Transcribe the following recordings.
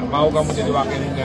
Mau kamu jadi wakilnya?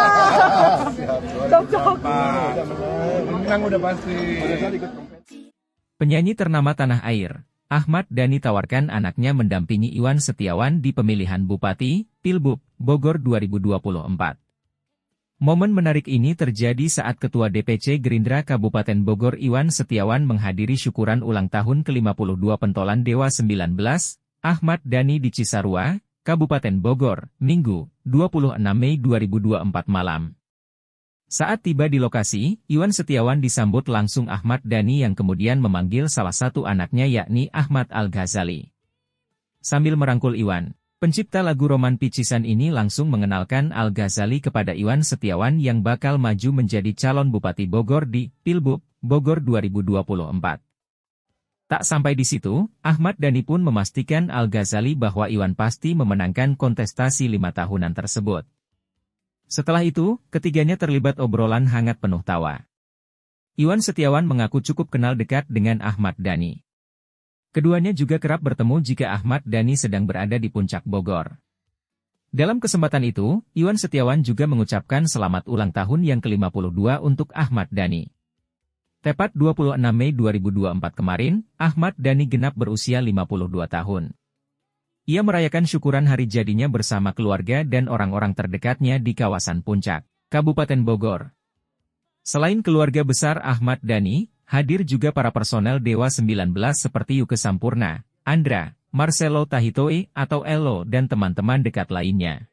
Cocok. Menang udah pasti. Penyanyi ternama tanah air, Ahmad Dhani tawarkan anaknya mendampingi Iwan Setiawan di pemilihan Bupati, Pilbub, Bogor 2024. Momen menarik ini terjadi saat Ketua DPC Gerindra Kabupaten Bogor Iwan Setiawan menghadiri syukuran ulang tahun ke-52 pentolan Dewa 19, Ahmad Dhani di Cisarua, Kabupaten Bogor, Minggu, 26 Mei 2024 malam. Saat tiba di lokasi, Iwan Setiawan disambut langsung Ahmad Dhani yang kemudian memanggil salah satu anaknya yakni Ahmad Al-Ghazali. Sambil merangkul Iwan, pencipta lagu Roman Picisan ini langsung mengenalkan Al-Ghazali kepada Iwan Setiawan yang bakal maju menjadi calon Bupati Bogor di Pilbub, Bogor 2024. Tak sampai di situ, Ahmad Dhani pun memastikan Al-Ghazali bahwa Iwan pasti memenangkan kontestasi 5 tahunan tersebut. Setelah itu, ketiganya terlibat obrolan hangat penuh tawa. Iwan Setiawan mengaku cukup kenal dekat dengan Ahmad Dhani. Keduanya juga kerap bertemu jika Ahmad Dhani sedang berada di puncak Bogor. Dalam kesempatan itu, Iwan Setiawan juga mengucapkan selamat ulang tahun yang ke-52 untuk Ahmad Dhani. Tepat 26 Mei 2024 kemarin, Ahmad Dhani genap berusia 52 tahun. Ia merayakan syukuran hari jadinya bersama keluarga dan orang-orang terdekatnya di kawasan Puncak, Kabupaten Bogor. Selain keluarga besar Ahmad Dhani, hadir juga para personel Dewa 19 seperti Yuke Sampurna, Andra, Marcelo Tahitoe atau Elo dan teman-teman dekat lainnya.